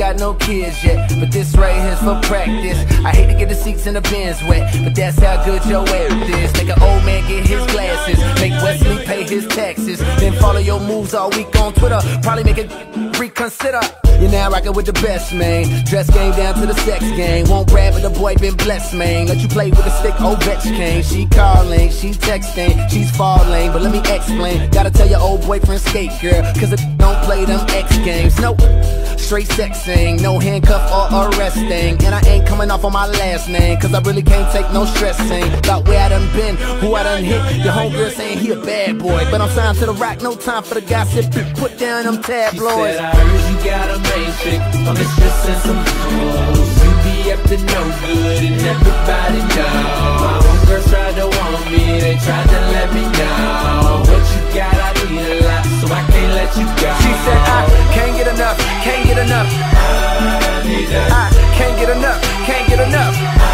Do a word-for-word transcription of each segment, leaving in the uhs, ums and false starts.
got no kids yet, but this right here's for practice. I hate to get the seats in the bins wet, but that's how good your air is. Make an old man get his glasses, make Wesley pay his taxes, then follow your moves all week on Twitter. Probably make it reconsider. You're now rockin' with the best, man. Dress game down to the sex game. Won't brag, but the boy been blessed, man. Let you play with the stick, Ovechkin. She calling, she texting, she's falling, but let me explain. Gotta tell your old boyfriend skate, girl, cause it don't play them X games. Nope, straight sexing, no handcuff or arresting. And I ain't coming off on my last name, cause I really can't take no stressing about where I done been, who I done hit. Your homegirl saying he a bad boy, but I'm signed to the rock, no time for the gossip. Put down them tabloids. She said, I heard you got a main chick on the streets and some fools. You be up to no good and everybody know. My homegirls tried to want me, they tried to let me know. What you got, I need a lot, so I can't let you go. She said, I can't get enough, can't get enough. I need that. I can't get enough, can't get enough.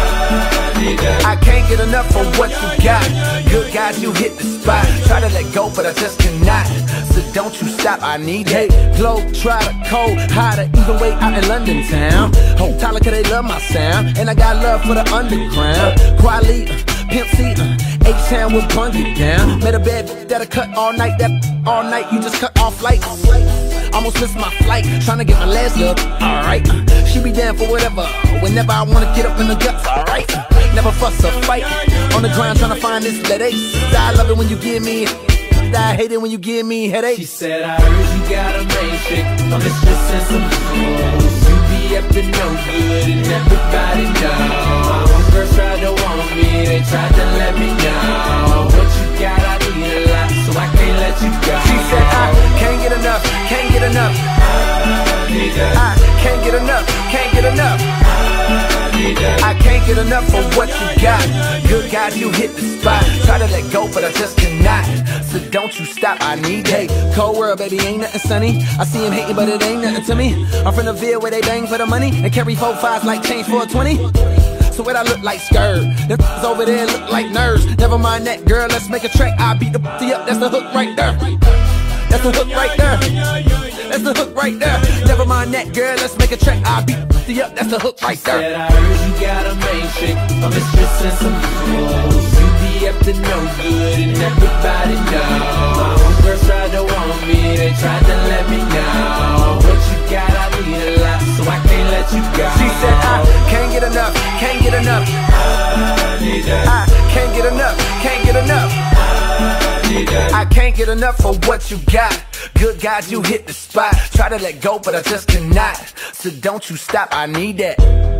I need that. I can't get enough for what you got. Good guys, you hit the spot. Try to let go, but I just cannot. So don't you stop, I need it. Hey, globe, try to cold, hotter, even way out in London town. Oh, Tyler, cause they love my sound. And I got love for the underground. Quality, uh, Pimp C, uh, H-Town will bung it down. Met a bad bitch that'll cut all night, that all night, you just cut off lights. Almost missed my flight, trying to get my last look, alright. She be down for whatever, whenever I wanna get up in the guts, alright. Never fuss or fight, on the ground trying to find this lead ace. I love it when you give me, I hate it when you give me headaches. She said, I heard you got a main chick on the streets and some fools. You be up to no good and everybody know. My homegirls tried to want me, they tried to let me know. What you got, I need a lot, so I can't let you go. She said, I can't get enough, can't get enough. I need that. I can't get enough, can't get enough. I need that. I can't get enough for what you got. Good guys, you hit the spot. Try to let go, but I just cannot. So don't you stop, I need that. Hey, cold world, baby, ain't nothing sunny. I see him hating, but it ain't nothing to me. I'm from the Ville where they bang for the money and carry four fives like change for a twenty. So what I look like skirt, them f***s over there look like nerves. Never mind that, girl, let's make a track. I beat the f***y up, that's the hook right there. That's the hook right there. That's the hook right there. Never mind that, girl, let's make a track. I beat the f***y up, that's the hook right there. Said, I heard you got a main chick on the streets and some fools. You be up to no good and everybody know. My homegirls tried to want me, they tried to let me know. What you got, I need a lot, so I can't let you go. She said, I can't get enough, can't get enough. I need that. I can't get enough, can't get enough. I need that. I can't get enough for what you got. Good guys, you hit the spot. Try to let go, but I just cannot. So don't you stop, I need that.